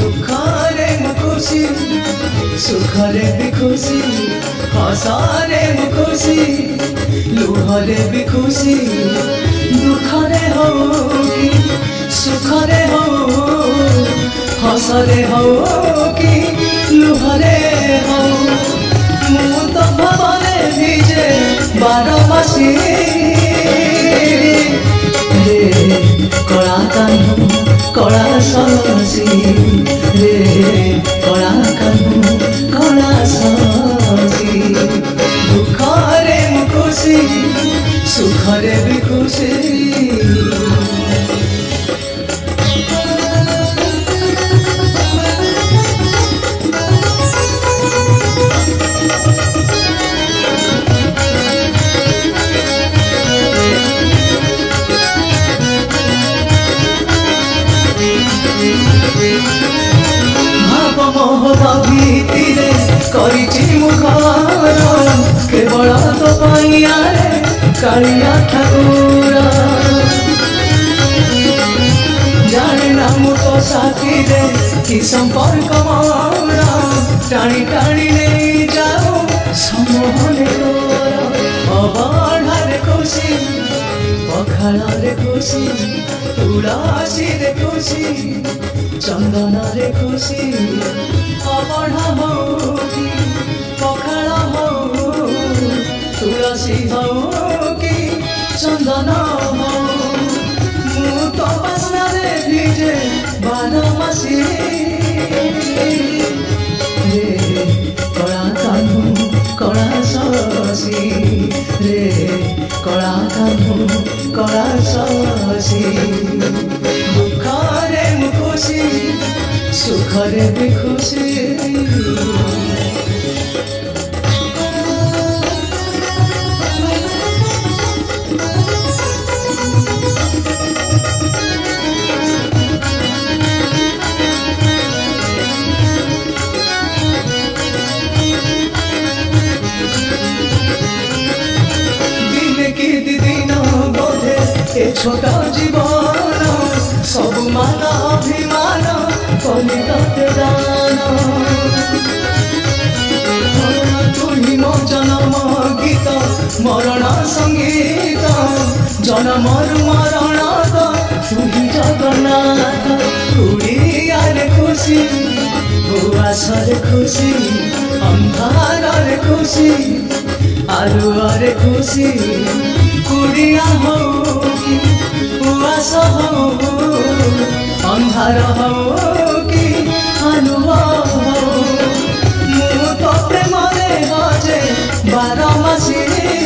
दुखरे मु खुशी सुखरे भी खुशी हसरे मु खुशी लुहरे भी खुशी दुखरे हो कि सुखरे हो हसरे हो कि लुहरे हो मु तो भावने भिजे बारमासी रे कला कान्हू कला ससी रे कला कान्हू कला ससी दुखरे मु खुशी सुखरे भी खुशी भीतिरे करिछि मुखर केवल तो पाइया रे कालिया ठाकुर जाने ना मु तो साथी रे कि संपर्क मोर टाणी टाणी नहीं जाओ समोहने तोर अबढ़ारे खुशी पखाड़े खुशी तुलसी रे खुशी चंदन रे खुशी अबढ़ा हो कि पखाड़ हो तुलसी हो कि चंदन हो मु तो बासना रे भिजे बारमासी रे कला कान्हू कला ससी रे कला कान्हू कला ससी दुखरे मु खुशी सुखरे भी खुशी दिन की दिन बोधे ए छोटा जीवन सब मान अभिमान कलिते दान तुही मो जन्म गीत मरण संगीत जन्म मरण तो तुही जगन्नाथ कुड़ियारे खुशी उआसरे खुशी अंधारे खुशी आलुआरे खुशी कुड़िया हो कि उआस हो अंधार हो कि आलुआ हो मु तो प्रेम रे हजे बारमासी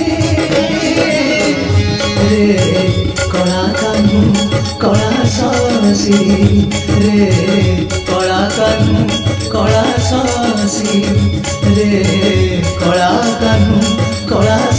रे कला कान्हू कला ससी रे कला कान्हू कला ससी रे कला कान्हू कला